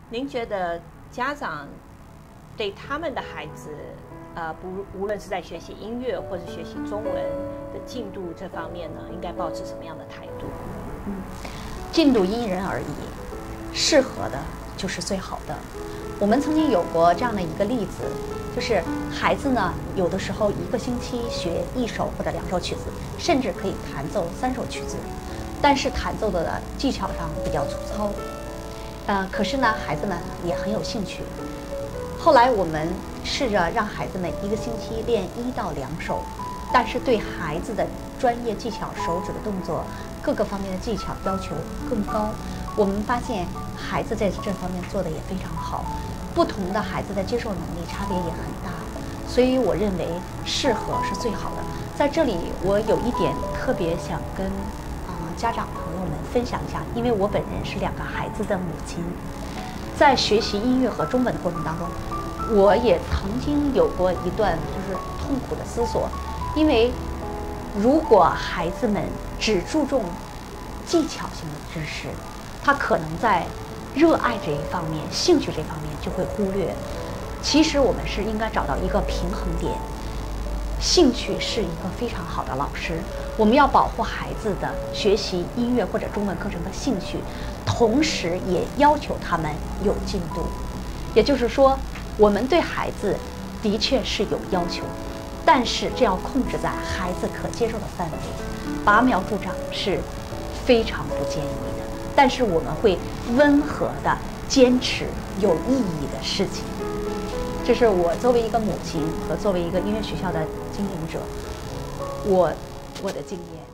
您觉得家长对他们的孩子，无论是在学习音乐或者学习中文的进度这方面呢，应该抱持什么样的态度？ 进度因人而异，适合的就是最好的。我们曾经有过这样的一个例子，就是孩子呢，有的时候1个星期学1首或者2首曲子，甚至可以弹奏3首曲子，但是弹奏的技巧上比较粗糙。可是呢，孩子们也很有兴趣。后来我们试着让孩子们1个星期练1到2首，但是对孩子的专业技巧、手指的动作各个方面的技巧要求更高。我们发现孩子在这方面做得也非常好，不同的孩子的接受能力差别也很大，所以我认为适合是最好的。在这里，我有一点特别想跟家长朋友们分享一下，因为我本人是2个孩子的母亲，在学习音乐和中文的过程当中，我也曾经有过一段就是痛苦的思索，因为如果孩子们只注重技巧性的知识，他可能在热爱这一方面、兴趣这方面就会忽略。其实我们是应该找到一个平衡点。兴趣是一个非常好的老师，我们要保护孩子的学习音乐或者中文课程的兴趣，同时也要求他们有进度。也就是说，我们对孩子的确是有要求，但是这要控制在孩子可接受的范围。拔苗助长是非常不建议的，但是我们会温和地坚持有意义的事情。这是我作为一个母亲和作为一个音乐学校的经营者，我的经验。